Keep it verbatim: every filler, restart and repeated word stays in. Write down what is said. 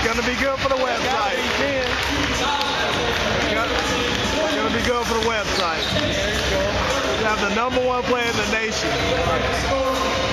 It's gonna be good for the website. It's gonna be good for the website. We have the number one player in the nation.